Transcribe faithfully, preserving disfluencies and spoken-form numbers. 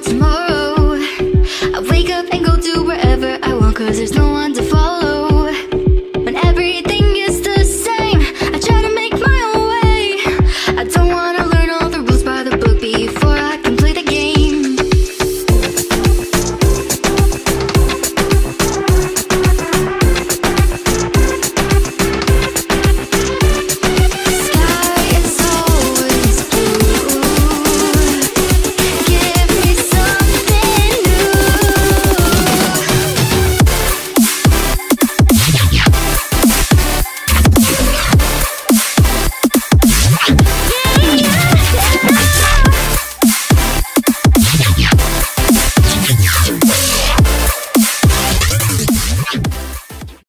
tomorrow. I wake up and go do wherever I want, cause there's no one